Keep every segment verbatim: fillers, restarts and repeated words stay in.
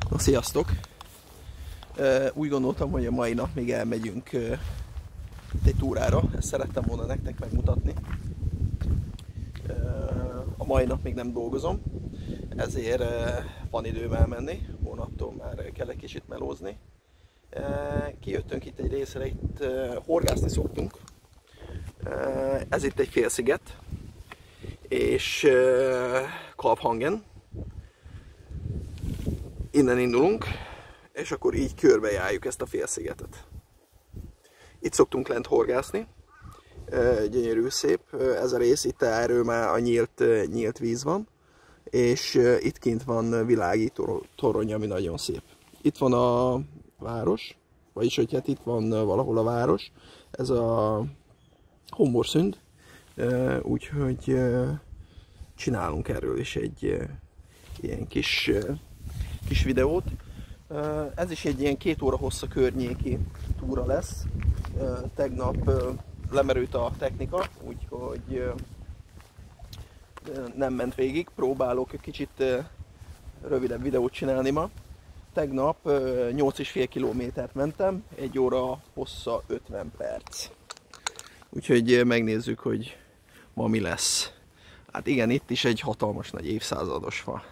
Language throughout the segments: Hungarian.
Na, sziasztok! Úgy gondoltam, hogy a mai nap még elmegyünk egy túrára, ezt szerettem volna nektek megmutatni. A mai nap még nem dolgozom, ezért van időm elmenni, hónaptól már kell egy kicsit melózni. Kijöttünk itt egy részre, itt horgászni szoktunk. Ez itt egy félsziget, és Kalvhangen. Innen indulunk, és akkor így körbejárjuk ezt a félszigetet. Itt szoktunk lent horgászni, gyönyörű szép ez a rész, itt erről már a nyílt, nyílt víz van, és itt kint van világító torony, ami nagyon szép. Itt van a város, vagyis hogy hát itt van valahol a város, ez a Homborsund, úgyhogy csinálunk erről is egy ilyen kis, kis videót. Ez is egy ilyen két óra hossza környéki túra lesz. Tegnap lemerült a technika, úgyhogy nem ment végig. Próbálok egy kicsit rövidebb videót csinálni ma. Tegnap nyolc és fél kilométert mentem, egy óra hossza ötven perc. Úgyhogy megnézzük, hogy ma mi lesz. Hát igen, itt is egy hatalmas nagy évszázados fa.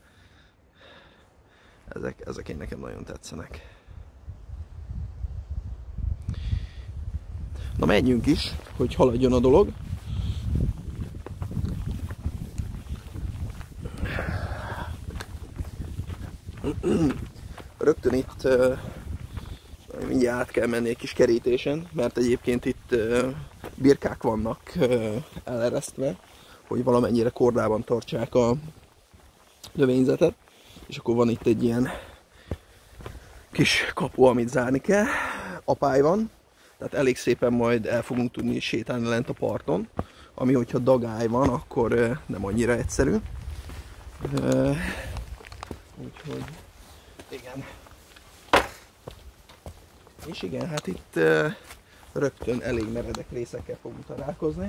Ezek, ezek én nekem nagyon tetszenek. Na, menjünk is, hogy haladjon a dolog. Rögtön itt uh, mindjárt át kell menni egy kis kerítésen, mert egyébként itt uh, birkák vannak uh, eleresztve, hogy valamennyire kordában tartsák a növényzetet. És akkor van itt egy ilyen kis kapu, amit zárni kell. Apály van, tehát elég szépen majd el fogunk tudni sétálni lent a parton, ami hogyha dagály van, akkor nem annyira egyszerű. Úgyhogy igen. És igen, hát itt rögtön elég meredek részekkel fogunk találkozni.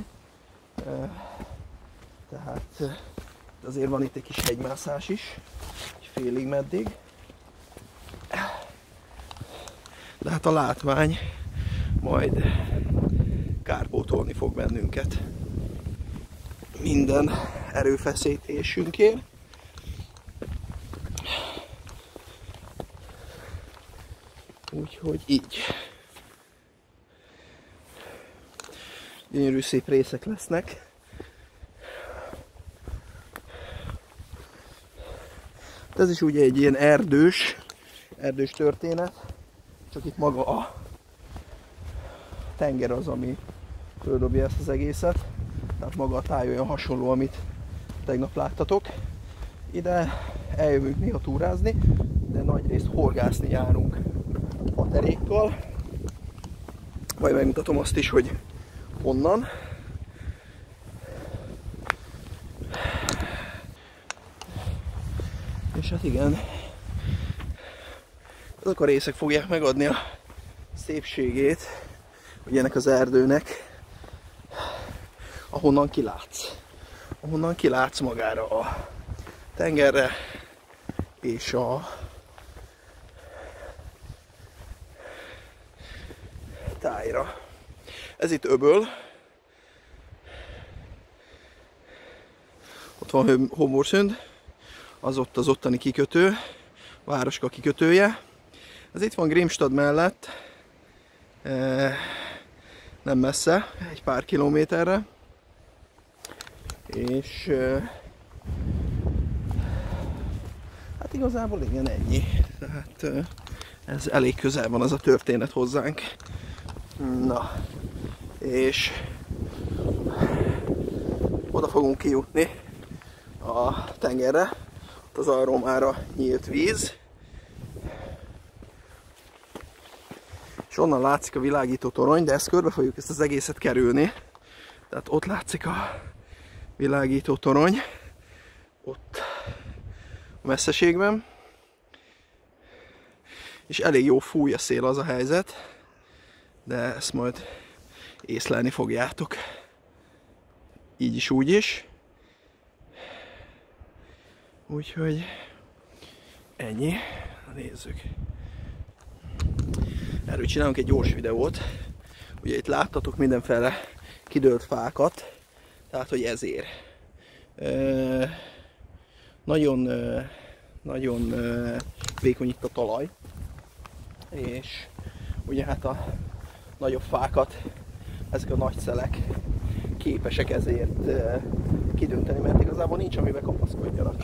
Tehát azért van itt egy kis hegymászás is, egy félig meddig. De hát a látvány majd kárpótolni fog bennünket minden erőfeszítésünkért. Úgyhogy így. Gyönyörű szép részek lesznek. Ez is ugye egy ilyen erdős, erdős történet, csak itt maga a tenger az, ami földobja ezt az egészet. Tehát maga a táj olyan hasonló, amit tegnap láttatok. Ide eljövünk néha túrázni, de nagyrészt horgászni járunk paterékkal. Majd megmutatom azt is, hogy honnan. És hát igen, azok a részek fogják megadni a szépségét, hogy ennek az erdőnek, ahonnan kilátsz. Ahonnan kilátsz magára a tengerre és a tájra. Ez itt öböl. Ott van Homborsund. Az ott az ottani kikötő, Városka kikötője. Ez itt van Grimstad mellett, nem messze, egy pár kilométerre. És hát igazából igen, ennyi. Tehát ez elég közel van az a történet hozzánk. Na, és oda fogunk kijutni a tengerre. Az Alromára nyílt víz, és onnan látszik a világító torony, de ezt körbe fogjuk ezt az egészet kerülni. Tehát ott látszik a világító torony, ott a messzeségben, és elég jó fúj a szél, az a helyzet, de ezt majd észlelni fogjátok, így is, úgy is. Úgyhogy ennyi. Nézzük. Erről csinálunk egy gyors videót. Ugye itt láttatok mindenféle kidőlt fákat, tehát hogy ezért. E, nagyon, e, nagyon e, vékony itt a talaj, és ugye hát a nagyobb fákat ezek a nagy szelek képesek ezért e, kidönteni, mert igazából nincs amiben kapaszkodjanak.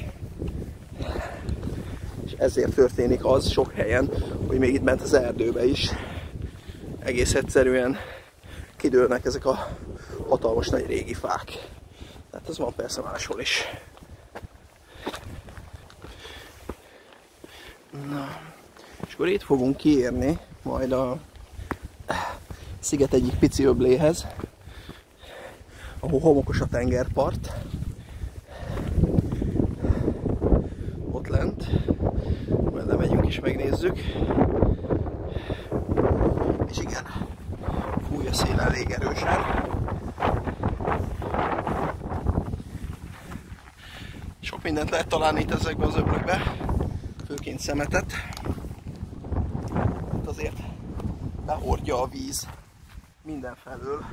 És ezért történik az sok helyen, hogy még itt bent az erdőbe is egész egyszerűen kidőlnek ezek a hatalmas nagy régi fák. Tehát ez van persze máshol is. Na, és akkor itt fogunk kiérni majd a sziget egyik pici öbléhez, ahol homokos a tengerpart. Ott lent, majd lemegyünk és megnézzük. És igen, fúj a szél elég erősen. Sok mindent lehet találni itt ezekbe az öblökbe, főként szemetet. Itt azért behordja a víz mindenfelől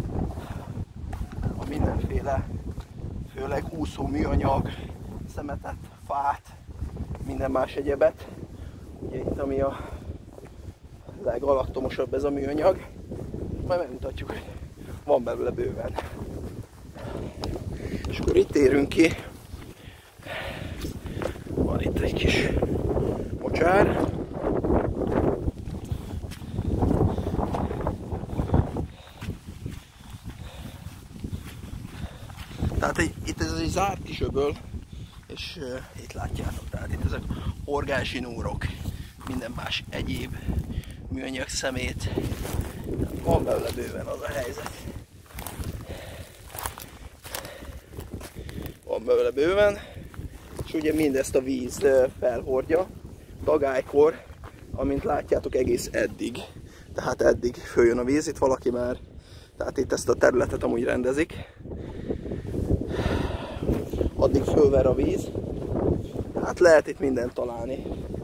a mindenféle, főleg úszó műanyag, szemetet, fát, minden más egyebet. Ugye itt ami a legalaktomosabb ez a műanyag, majd megmutatjuk, hogy van belőle bőven. És akkor itt érünk ki, van itt egy kis mocsár. Tehát egy, itt ez egy zárt kis öböl, és uh, itt látjátok, tehát itt ezek horgászsinórok, minden más egyéb műanyag szemét. Van belőle bőven, az a helyzet. Van belőle bőven, és ugye mindezt a víz felhordja dagálykor, amint látjátok egész eddig. Tehát eddig följön a víz, itt valaki már, tehát itt ezt a területet amúgy rendezik. Addig fölver a víz, hát lehet itt mindent találni.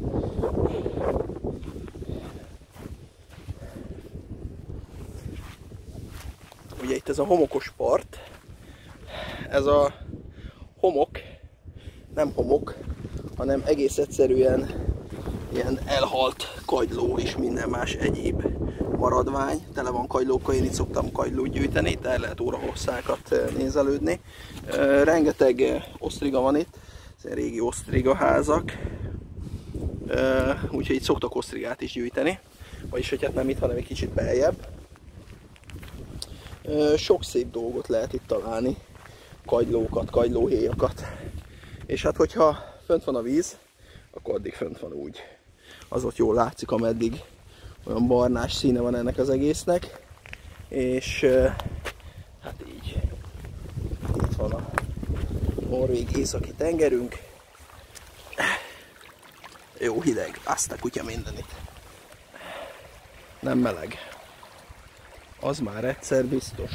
Ugye itt ez a homokos part, ez a homok, nem homok, hanem egész egyszerűen ilyen elhalt kagyló és minden más egyéb maradvány. Tele van kagylókkal, én itt szoktam kagylót gyűjteni, itt el lehet órahosszákat nézelődni. Rengeteg osztriga van itt, ez régi osztriga házak, úgyhogy itt szoktak osztrigát is gyűjteni, vagyis hogy hát nem itt, hanem egy kicsit beljebb. Sok szép dolgot lehet itt találni, kagylókat, kagylóhéjakat. És hát hogyha fönt van a víz, akkor addig fönt van úgy. Az ott jól látszik, ameddig olyan barnás színe van ennek az egésznek. És hát így. Itt van a norvég északi tengerünk. Jó hideg, azt a kutya mindenit. Nem meleg. Az már egyszer biztos.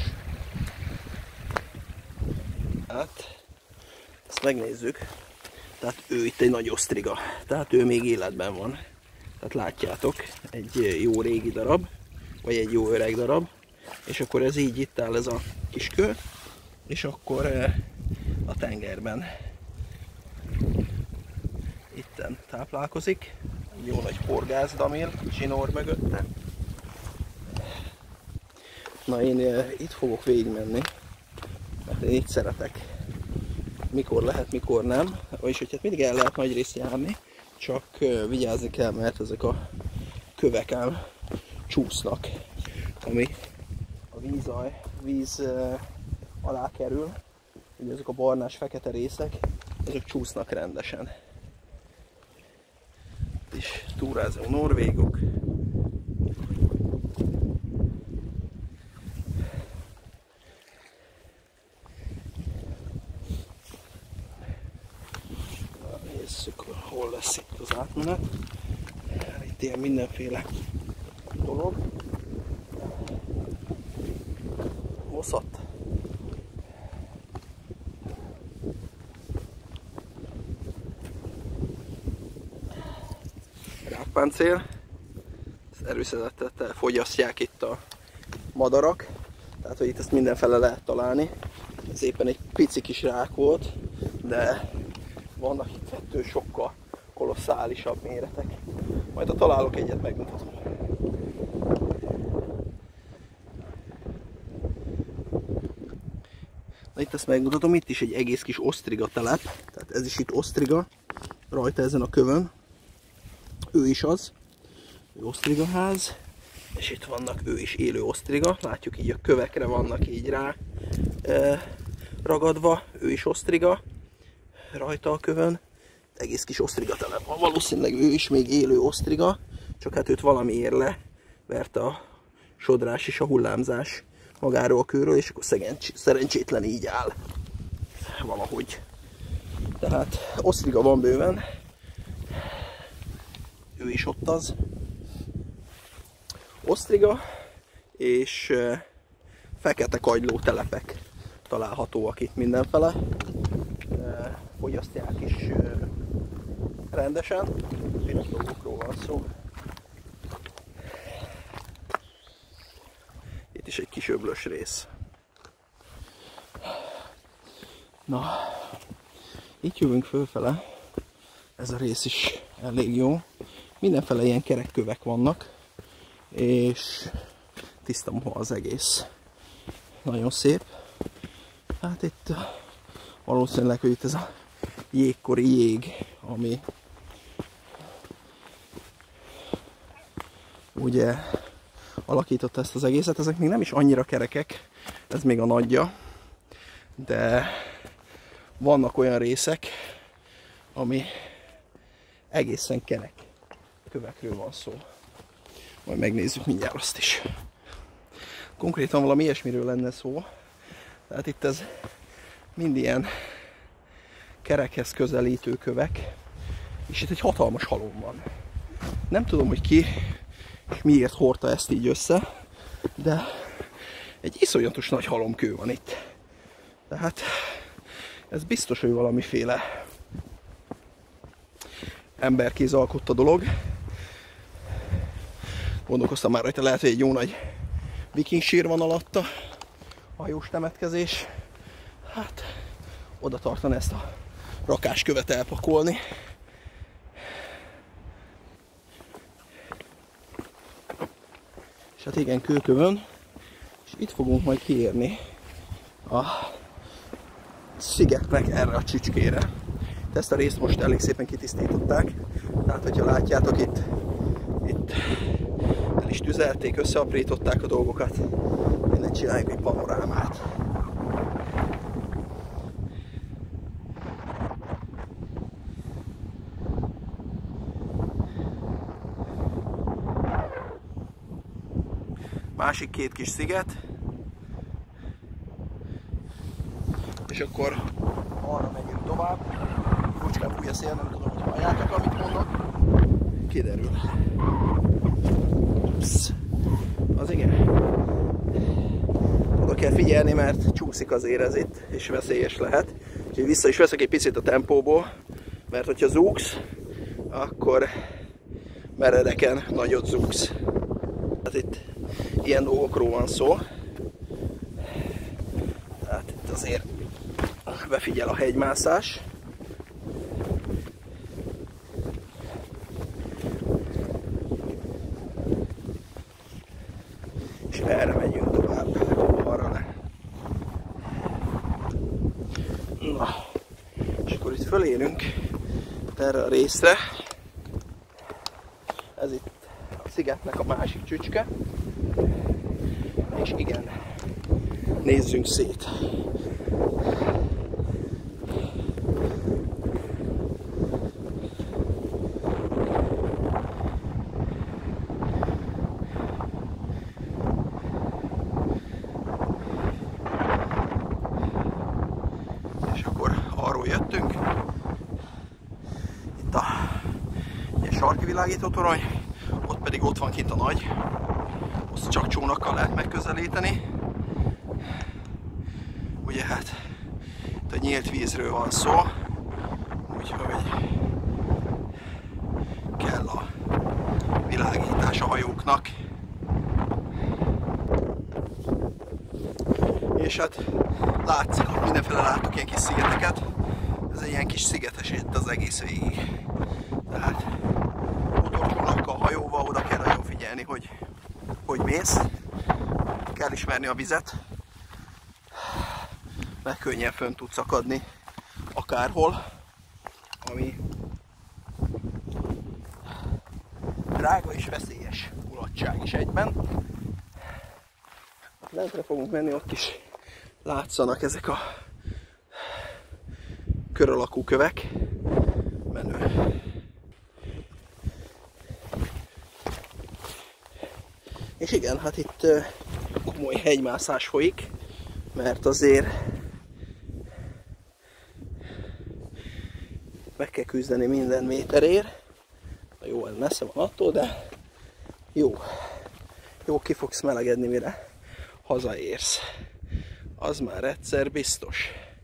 Hát, ezt megnézzük. Tehát ő itt egy nagy osztriga. Tehát ő még életben van. Tehát látjátok, egy jó régi darab, vagy egy jó öreg darab. És akkor ez így itt áll ez a kis kő. És akkor a tengerben itten táplálkozik. Egy jó nagy horgászdamil, zsinór mögötte. Na én itt fogok végigmenni, mert én itt szeretek. Mikor lehet, mikor nem. Vagyis hogy hát mindig el lehet nagy részt járni, csak vigyázni kell, mert ezek a kövek ám csúsznak, ami a vízaj, víz alá kerül. Ugye ezek a barnás fekete részek, ezek csúsznak rendesen. Itt is túrázó norvégok. Nézzük, hol lesz itt az átmenet. Itt ilyen mindenféle dolog. Moszat. rákpáncél. Ezt erőszadattal fogyasztják itt a madarak. Tehát, hogy itt ezt mindenfele lehet találni. Ez éppen egy pici kis rák volt, de vannak itt ettől sokkal kolosszálisabb méretek. Majd ha találok egyet, megmutatom. Na itt ezt megmutatom, itt is egy egész kis osztriga telep. Tehát ez is itt osztriga, rajta ezen a kövön. Ő is az, ő osztrigaház. És itt vannak, ő is élő osztriga. Látjuk, így a kövekre vannak így rá e, ragadva. Ő is osztriga, rajta a kövön. Egész kis osztriga telep van. Valószínűleg ő is még élő osztriga, csak hát őt valamiért leverte a sodrás és a hullámzás magáról a kőről, és akkor szerencsétlen így áll valahogy. Tehát osztriga van bőven. Ő is ott az. Osztriga és fekete kagyló telepek találhatóak itt mindenfele. Fogyasztják is rendesen. Piros dolgokról van szó. Itt is egy kis öblös rész. Na, itt jövünk fölfele. Ez a rész is elég jó. Mindenfele ilyen kerek kövek vannak. És tiszta moha az egész. Nagyon szép. Hát itt valószínűleg, hogy itt ez a jégkori jég, ami ugye alakította ezt az egészet. Ezek még nem is annyira kerekek, ez még a nagyja, de vannak olyan részek, ami egészen kerek kövekről van szó. Majd megnézzük mindjárt azt is. Konkrétan valami ilyesmiről lenne szó. Tehát itt ez mind ilyen kerekhez közelítő kövek, és itt egy hatalmas halom van. Nem tudom, hogy ki és miért hordta ezt így össze, de egy iszonyatos nagy halomkő van itt. Tehát ez biztos, hogy valamiféle emberkéz alkotta dolog. Gondolkoztam már, hogy lehet, hogy egy jó nagy viking sír van alatta, hajós temetkezés. Hát oda tartani ezt a rakáskövet elpakolni. És hát igen, kőkövön. És itt fogunk majd kiérni a szigetnek erre a csücskére. Ezt a részt most elég szépen kitisztították. Tehát, hogyha látjátok, itt, itt el is tüzelték, összeaprították a dolgokat. Innen csináljuk egy panorámát. Másik két kis sziget. És akkor arra megyünk tovább. Jócskán fúj a szél, nem tudom, hogy halljátok, amit mondok. Kiderül. Psz. Az igen. Oda kell figyelni, mert csúszik azért ez itt, és veszélyes lehet. Úgyhogy vissza is veszek egy picit a tempóból, mert hogyha zúgsz, akkor meredeken nagyot zúgsz. Hát itt ilyen dolgokról van szó. Tehát itt azért befigyel a hegymászás. És erre megyünk tovább, arra le. Na, és akkor itt fölérünk erre a részre. Ez itt a szigetnek a másik csücske. És igen, nézzünk szét. És akkor arról jöttünk. Itt a ilyen sarki világító torony, ott pedig ott van kint a nagy. Azt csak csónakkal lehet megközelíteni. Ugye hát itt a nyílt vízről van szó, úgyhogy kell a futnak. És hát látszik, hogy mindenféle látok ilyen kis szigeteket. Ez egy ilyen kis szigetes itt az egész végig. Tehát motorcsónakkal, hajóval oda kell nagyon figyelni, hogy hogy mész. Kell ismerni a vizet, mert könnyen fönn tudsz akadni akárhol, ami drága és veszélyes mulatság is egyben. Lentre fogunk menni, ott is látszanak ezek a kör alakú kövek. Menő. És igen, hát itt komoly hegymászás folyik, mert azért meg kell küzdeni minden méterért. Na jó, ez messze van attól, de jó. Jó, ki fogsz melegedni, mire hazaérsz. Az már egyszer biztos.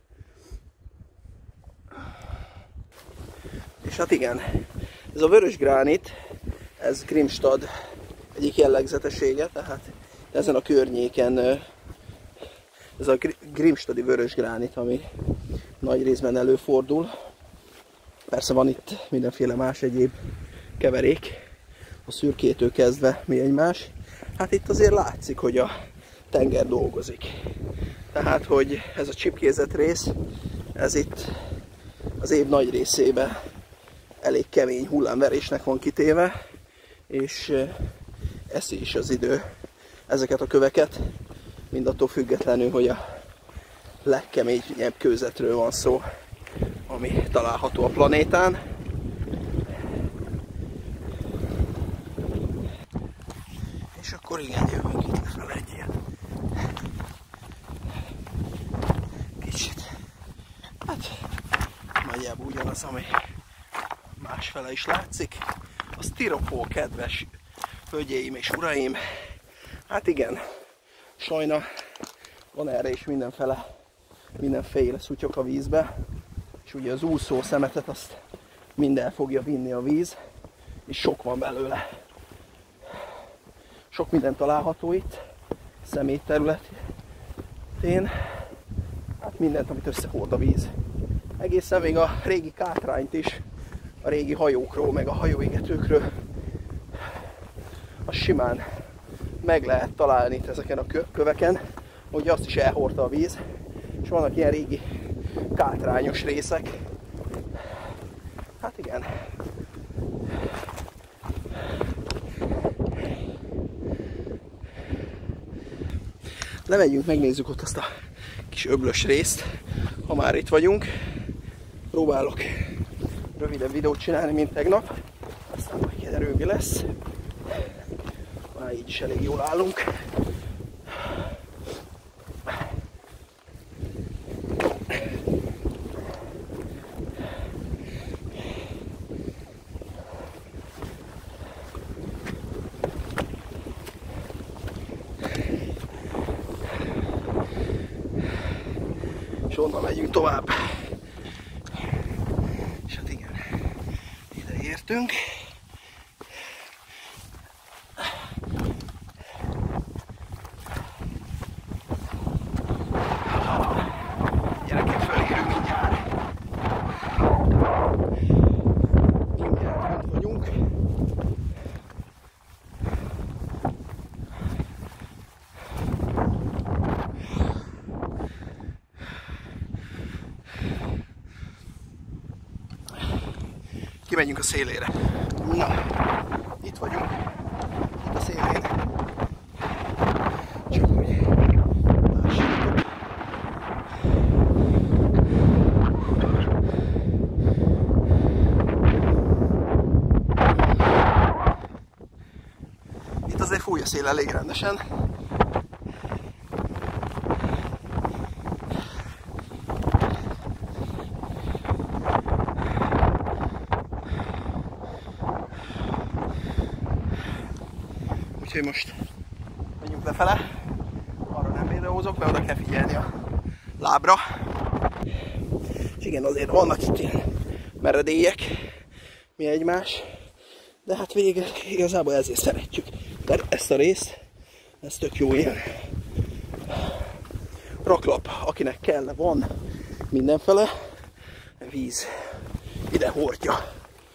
És hát igen, ez a vörös gránit, ez Grimstad egyik jellegzetessége, tehát ezen a környéken ez a grimstadi vörös gránit, ami nagy részben előfordul. Persze van itt mindenféle más egyéb keverék, a szürkétől kezdve mi egymás. Hát itt azért látszik, hogy a tenger dolgozik. Tehát, hogy ez a csipkézett rész, ez itt az év nagy részében elég kemény hullámverésnek van kitéve, és eszi is az idő ezeket a köveket, mindattól függetlenül, hogy a legkeményebb kőzetről van szó, ami található a planétán. És akkor igen, jövünk itt lefelé egy ilyen kicsit. Hát nagyjából ugyanaz, ami másfele is látszik. A Stiropol, kedves hölgyeim és uraim. Hát igen, sajna van erre is mindenfele, mindenféle szutyok a vízbe, és ugye az úszó szemetet azt mind el fogja vinni a víz, és sok van belőle. Sok minden található itt, szemét területén, hát mindent, amit összehord a víz. Egészen még a régi kátrányt is, a régi hajókról, meg a hajóégetőkről, az simán meg lehet találni itt ezeken a köveken, hogy azt is elhordta a víz, és vannak ilyen régi kátrányos részek. Hát igen. Lemegyünk, megnézzük ott azt a kis öblös részt, ha már itt vagyunk. Próbálok rövidebb videót csinálni, mint tegnap, aztán majd kiderül, mi lesz. Már így is elég jól állunk. És onnan megyünk tovább. És hát igen, ide értünk. Gyerekek, fölérünk mindjárt. Mindjárt fönt vagyunk. Kimegyünk a szélére. Na, itt vagyunk. Itt a szélén. Csak hogy lássátok. Itt azért fúj a szél elég rendesen. Úgyhogy most megyünk lefele, arra nem videózok, mert oda kell figyelni a lábra. És igen, azért vannak itt ilyen meredélyek, mi egymás, de hát végül igazából ezért szeretjük. De ezt a részt, ez tök jó ilyen raklap, akinek kell, van mindenfele, víz ide hordja.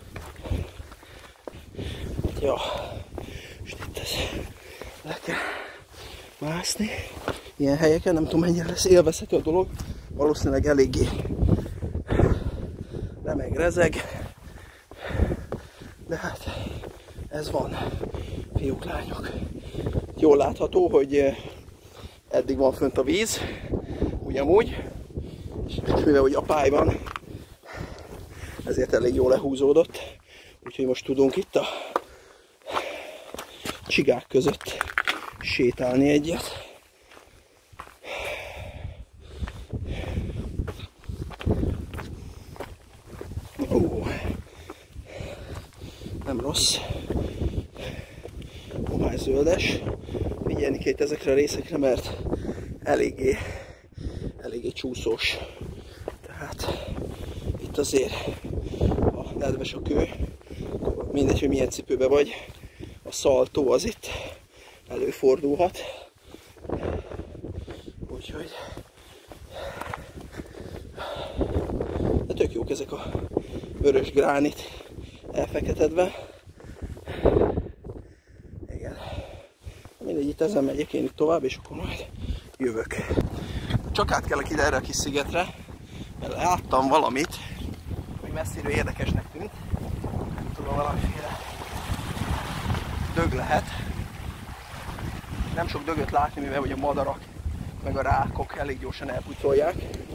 Ja, és itt ez le kell mászni. Ilyen helyeken, nem tudom mennyire lesz élvezhető a dolog, valószínűleg eléggé remeg, rezeg, de hát ez van, fiúk, lányok. Jól látható, hogy eddig van fönt a víz, ugyanúgy, és mivel hogy a pály van, ezért elég jól lehúzódott, úgyhogy most tudunk itt a csigák között sétálni egyet. Ó, nem rossz. Homály zöldes. Figyelni kell ezekre a részekre, mert eléggé, eléggé csúszós. Tehát itt azért, ha nedves a kő, mindegy, hogy milyen cipőbe vagy, a szaltó az itt előfordulhat. Úgyhogy de tök jók ezek a vörös gránit elfeketedve. Igen. Mindegy, itt ezen megyek én itt tovább, és akkor majd jövök. Csak át kellek ide erre a kis szigetre, mert láttam valamit, ami messziről érdekesnek tűnt. Nem tudom, valamiféle dög lehet. Nem sok dögöt látni, mivel hogy a madarak meg a rákok elég gyorsan elpucolják.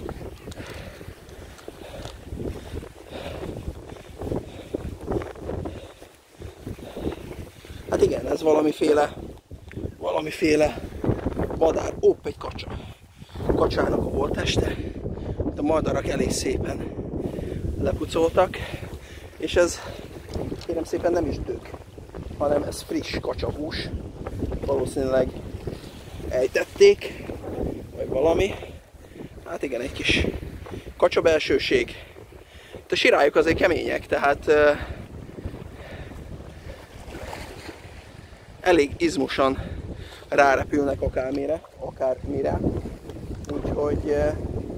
Hát igen, ez valamiféle, valamiféle madár. Ópp, egy kacsa. A kacsának a holtteste. A madarak elég szépen lepucoltak, és ez kérem szépen nem is dög, hanem ez friss kacsahús. Valószínűleg ejtették, vagy valami. Hát igen, egy kis kacsa belsőség. A sirályok azért kemények, tehát uh, elég izmosan rárepülnek akármire, akármire. Úgyhogy uh,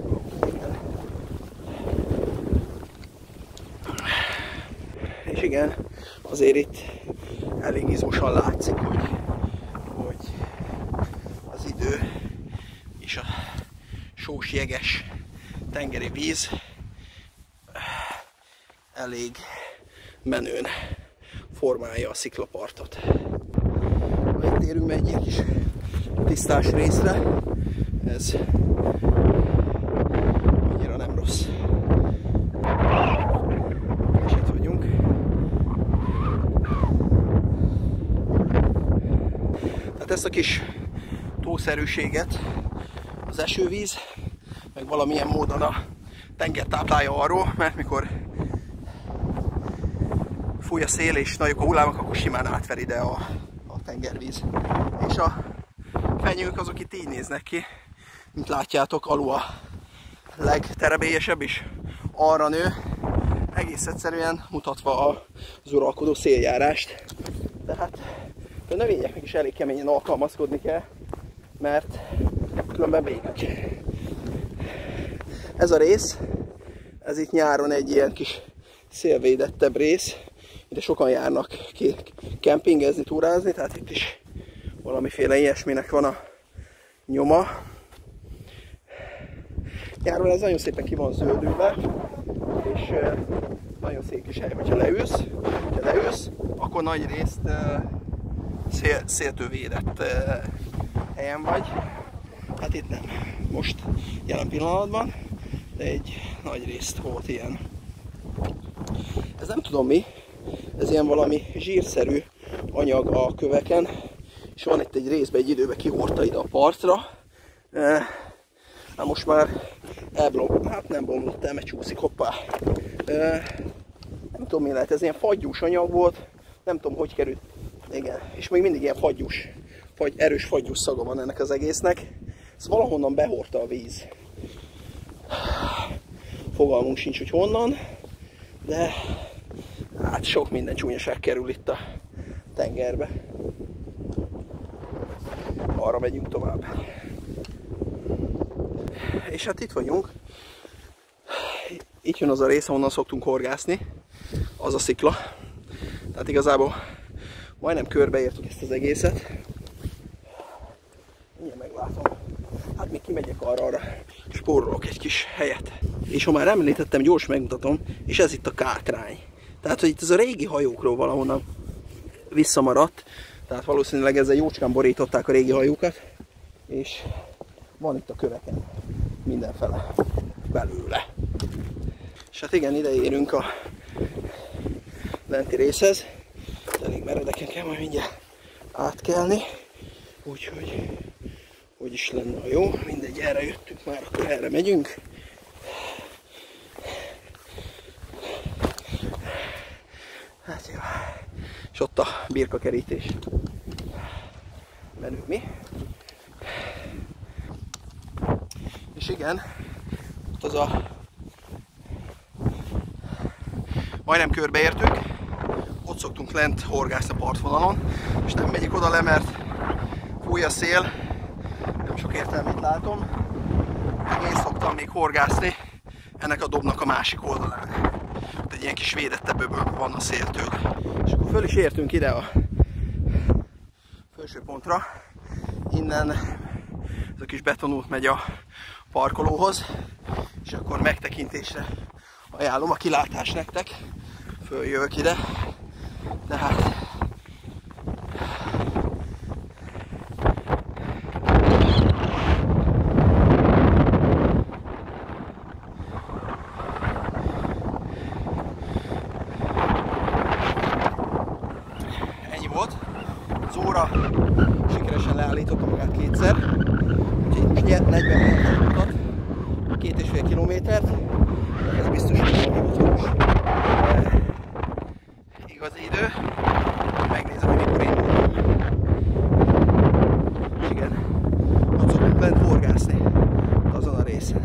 és igen, azért itt elég izmosan látszik, hogy, hogy az idő és a sós, jeges tengeri víz elég menőn formálja a sziklapartot. Itt érünk egy ilyen kis tisztás részre, ez annyira nem rossz. És itt vagyunk. Tehát ezt a kis tószerűséget az esővíz, meg valamilyen módon a tenger táplálja arról, mert mikor fúj a szél és nagyok a hullámok, akkor simán átver ide a, a tengervíz. És a fenyők azok itt így néznek ki, mint látjátok, alul a legterebélyesebb is arra nő, egész egyszerűen mutatva az uralkodó széljárást. Tehát a növényeknek is elég keményen alkalmazkodni kell, mert különben végük. Ez a rész, ez itt nyáron egy ilyen kis szélvédettebb rész, ide sokan járnak ki kempingezni, túrázni, tehát itt is valamiféle ilyesminek van a nyoma. Nyáron ez nagyon szépen ki van zöldülve, és nagyon szép kis hely, hogyha leülsz, ha leülsz, akkor nagy részt szél, széltől védett helyen vagy. Hát itt nem. Most jelen pillanatban, de egy nagy részt volt ilyen. Ez nem tudom mi, ez ilyen valami zsírszerű anyag a köveken, és van itt egy részben, egy időben kihordta ide a partra. Hát most már elblom, hát nem bomlott el, mert csúszik, hoppá. Nem tudom mi lehet, ez ilyen fagyús anyag volt, nem tudom hogy került. Igen, és még mindig ilyen fagyús, fagy, erős fagyús szaga van ennek az egésznek. Ez valahonnan behordta a víz. Fogalmunk sincs, hogy honnan, de hát sok minden csúnyaság kerül itt a tengerbe. balra megyünk tovább. És hát itt vagyunk. Itt jön az a rész, ahonnan szoktunk horgászni. Az a szikla. Tehát igazából majdnem körbeértük ezt az egészet. Mindjárt meglátom. Hát még kimegyek arra-arra. Spórolok egy kis helyet. És ha már említettem, gyors megmutatom, és ez itt a Kátrány. Tehát, hogy itt ez a régi hajókról valahonnan visszamaradt. Tehát valószínűleg ezzel jócskán borították a régi hajókat. És van itt a köveken mindenfele belőle. És hát igen, ide érünk a lenti részhez. Elég meredeken kell majd mindjárt átkelni. Úgyhogy hogy is lenne a jó. Mindegy, erre jöttünk már, akkor erre megyünk. Hát jó. És ott a birkakerítés. Menünk mi. És igen, ott az a... Majdnem körbeértünk. Ott szoktunk lent horgászni a partvonalon. És nem megyek oda le, mert fúj a szél. Nem sok értelmét látom. Meg én szoktam még horgászni ennek a dobnak a másik oldalán. Ott egy ilyen kis védettebb öböl van a széltől. És akkor föl is értünk ide a felső pontra. Innen ez a kis betonút megy a parkolóhoz. És akkor megtekintésre ajánlom a kilátást nektek. Följövök ide. Tehát ennyi volt. Az óra sikeresen leállította magát kétszer. Úgyhogy most negyven méter mutat. Két és fél kilométert. Ez biztos, hogy nem hivatalos igazi idő. Megnézem, hogy mikor indultam. És igen, ott szoktunk lent horgászni azon a részen.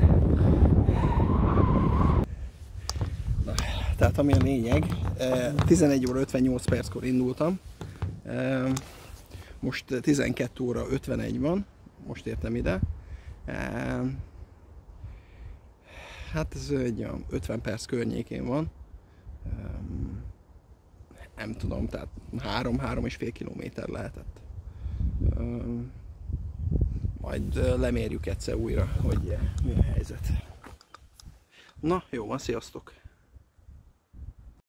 Na, tehát ami a lényeg, tizenegy óra ötvennyolc perckor indultam. Most tizenkét óra ötvenegy van, most értem ide. Hát ez egy ötven perc környékén van. Nem tudom, tehát három-három és fél kilométer lehetett. Majd lemérjük egyszer újra, hogy mi a helyzet. Na, jó van, sziasztok!